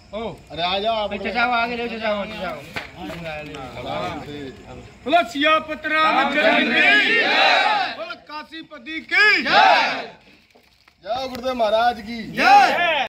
अरे आ जाओ आप जाओ आगे ले जाओ बोलो सियापतरा बोलो काशीपति की जय गुरुदेव महाराज की जय।